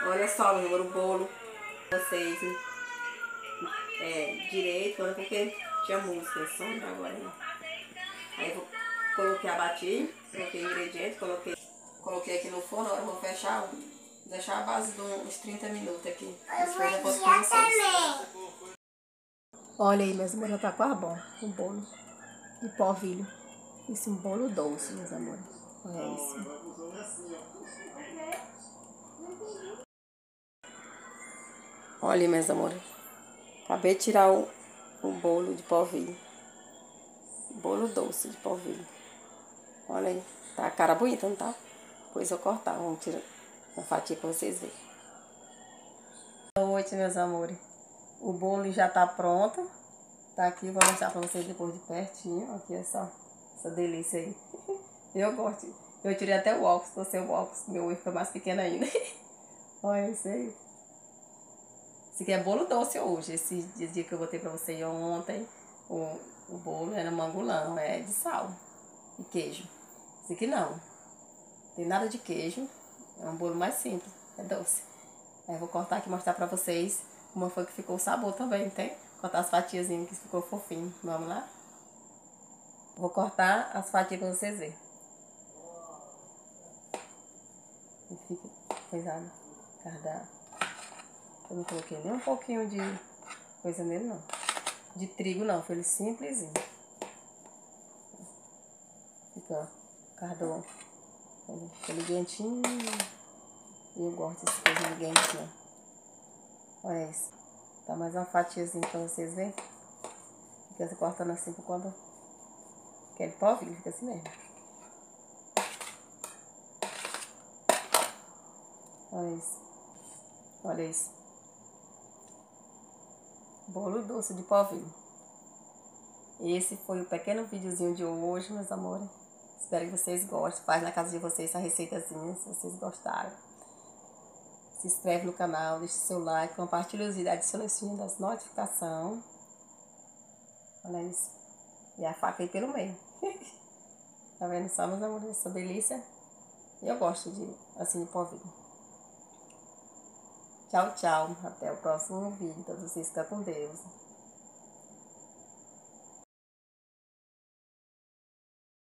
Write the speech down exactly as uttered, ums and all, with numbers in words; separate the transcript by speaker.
Speaker 1: Olha só, meu amor, o bolo. Vocês é, direito, porque tinha música, som agora, né? Aí eu coloquei a batir, coloquei ingredientes, coloquei, coloquei aqui no forno. Agora eu vou fechar, deixar a base de uns trinta minutos aqui. Depois eu posto pra vocês. Olha aí, meus amores, já tá quase bom o bolo de polvilho. Isso é um bolo doce, meus amores. Olha isso. Olha aí, meus amores. Acabei de tirar o, o bolo de polvilho. Bolo doce de polvilho. Olha aí. Tá a cara bonita, não tá? Depois eu cortar. Vamos tirar uma fatia pra vocês verem. Boa noite, meus amores. O bolo já tá pronto. Tá aqui, vou mostrar pra vocês depois de pertinho. Aqui é só essa delícia aí. Eu gosto. Eu tirei até o óculos, tô sem o óculos. Meu olho fica mais pequeno ainda. Olha isso aí. Esse aqui é bolo doce hoje. Esse dia que eu botei pra vocês ontem, o, o bolo era mangulão, é de sal e queijo. Esse aqui não. Não tem nada de queijo. É um bolo mais simples, é doce. Aí eu vou cortar aqui e mostrar pra vocês como foi que ficou o sabor também, tem? Cortar as fatiazinhas que ficou fofinho. Vamos lá? Vou cortar as fatias pra vocês verem. E fica coisado. Cardápio. Eu não coloquei nem um pouquinho de coisa nele, não. De trigo, não. Foi ele simplesinho. Fica, ó. Cardão. Fica liguentinho. Eu gosto desse coisa liguentinho. Olha isso. Tá mais uma fatiazinha pra vocês verem. Fica se cortando assim por conta. Aquele polvilho fica assim mesmo. Olha isso. Olha isso. Bolo doce de polvilho. Esse foi o pequeno videozinho de hoje, meus amores. Espero que vocês gostem. Faz na casa de vocês essa receitazinha, se vocês gostaram. Se inscreve no canal, deixa seu like, compartilha os vídeos, adiciona o sininho das notificações. Olha isso. E a faca aí pelo meio. Tá vendo só, meus amores, essa delícia? Eu gosto de, assim, de polvilho. Tchau, tchau. Até o próximo vídeo. Todos vocês ficam com Deus.